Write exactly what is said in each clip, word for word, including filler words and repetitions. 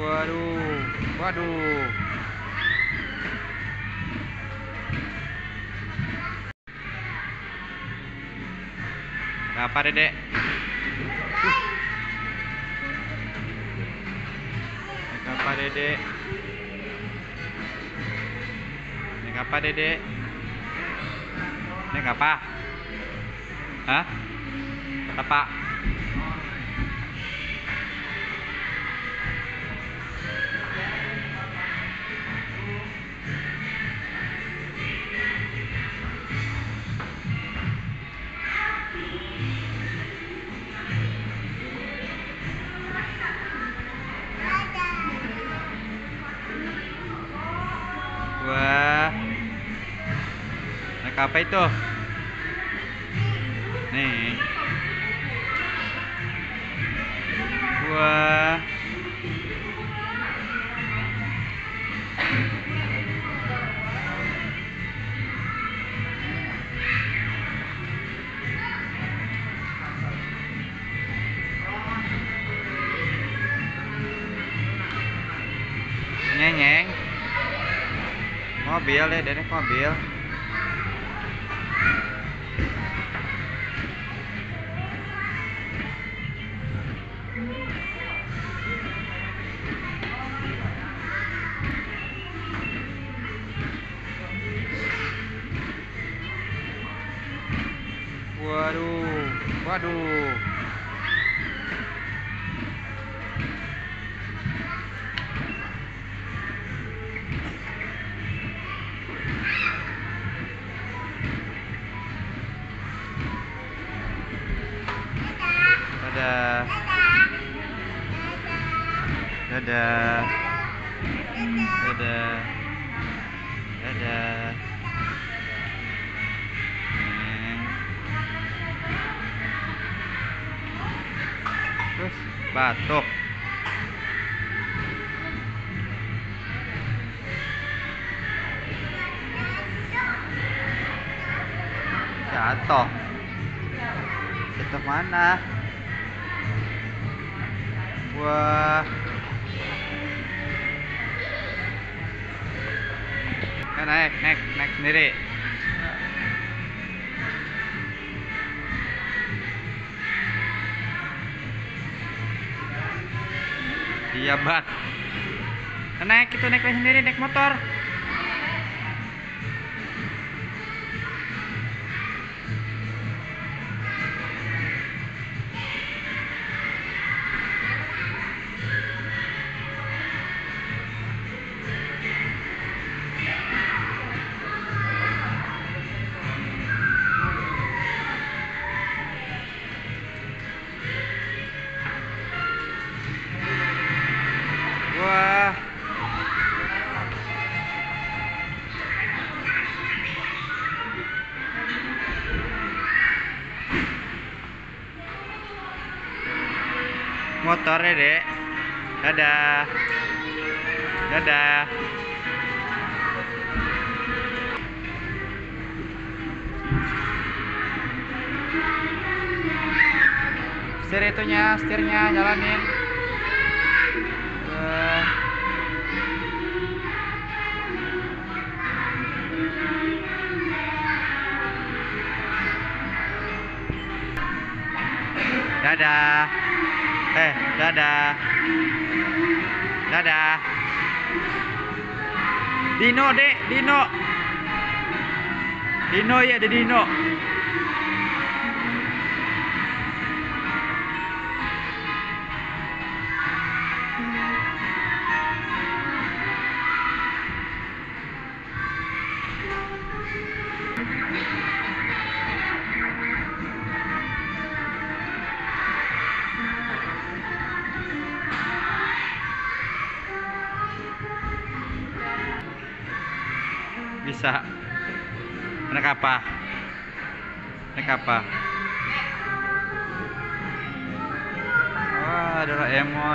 Waduh, waduh. Apa, Dedek? Apa, Dedek? Naik apa, Dedek? Naik apa? Hah? Apa? Wah. Naik apa itu? Nih. Wah. Nyeng-nyeng. Mobil deh, Dedek mobil. Waduh, waduh. Dadah. Dadah. Dadah. Dadah. Neng. Terus batuk. Jatuh. Jatuh mana? Wah. Nah, naik, naik, naik sendiri. Iya, Bat. Nah, naik itu, naik sendiri, naik motor. Wah. Motornya, Dek. Dadah. Dadah. Setir itunya, setirnya jalanin. Wah. Dadah. Eh, dadah. Dadah. Dino, Dek, Dino. Dino ya, ada Dino. Bisa. Naik apa? Naik apa? Wah, Doraemon.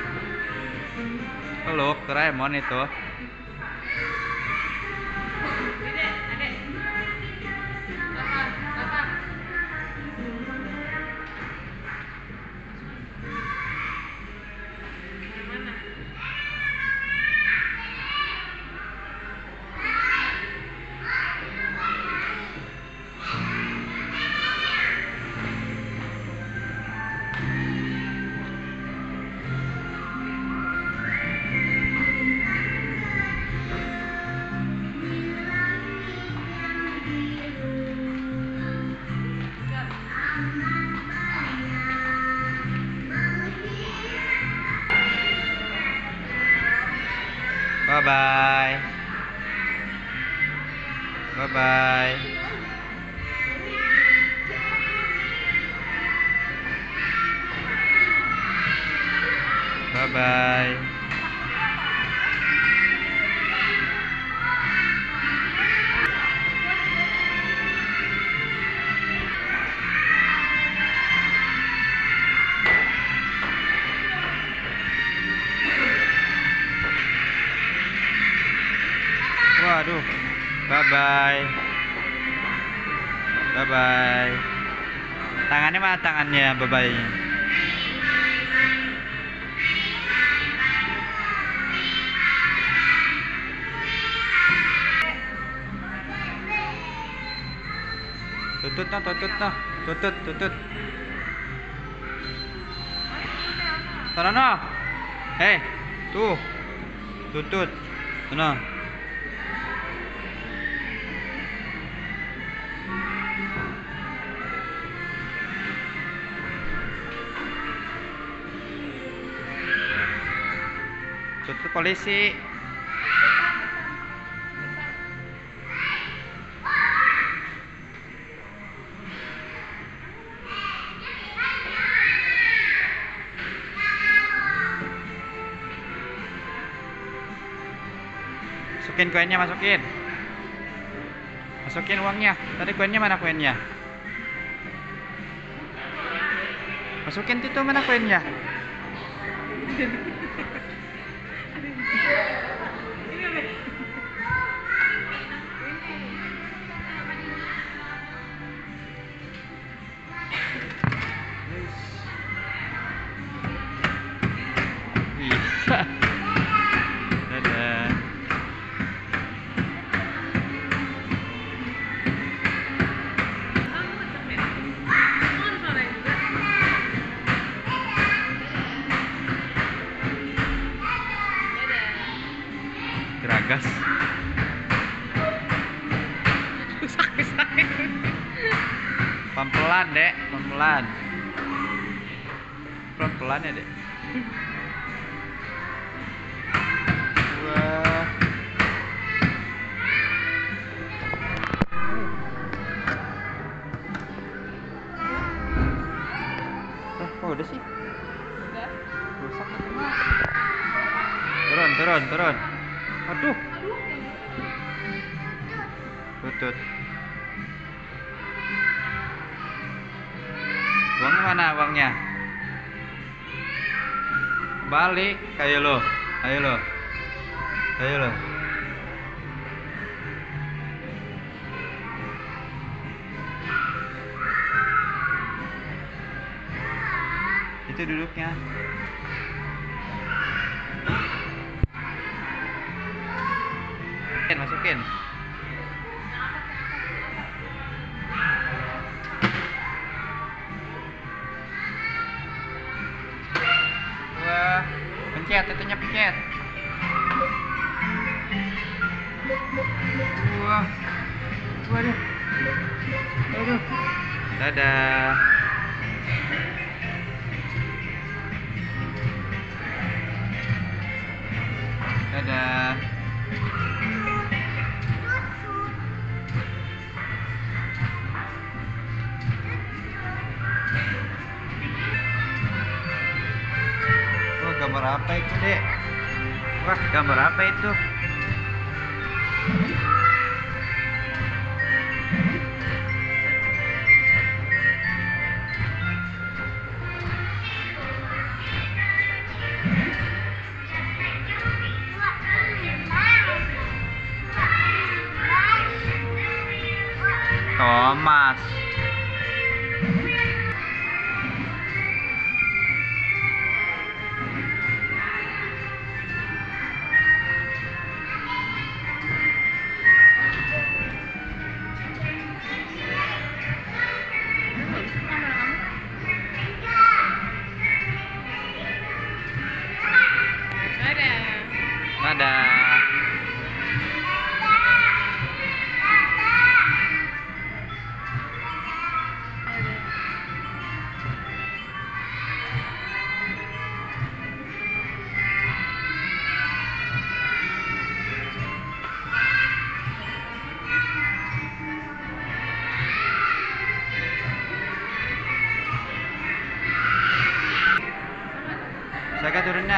Peluk Doraemon itu. bye. Bye bye. Bye bye. Waduh. Bye bye. Bye bye. Tangannya mana tangannya? Bye bye. Tutut no, tutut no, tutut, tutut. Sana no. Hei, tuh, tutut, sana. Tutut polisi. Masukin koinnya, masukin. Masukin uangnya. Tadi koinnya mana koinnya? Masukin itu mana koinnya? Bisa. Dadah. Geragas. Pelan-pelan, Dek, pelan-pelan. Pelan-pelan ya, Dek. Wah. Eh, kok udah sih? Udah. Rusak itu mah. Turun, turun, turun. Aduh. Tutut. Uangnya mana uangnya? Balik, ayo lo, ayo lo, ayo lo. Itu duduknya. Masukin, masukin. Wah, pencet, itunya pencet. Wah, waduh, waduh. Dadah. Dadah. Wah, gambar apa itu, Dek? Wah, gambar apa itu? Thomas. Warga turunnya.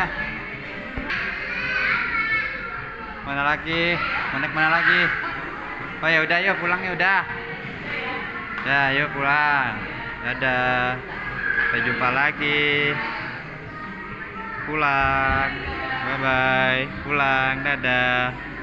Mana lagi? Mau naik mana lagi? Oh ya udah, yuk pulang ya udah. Ya, yuk pulang. Dadah. Sampai jumpa lagi. Pulang. Bye bye. Pulang. Dadah.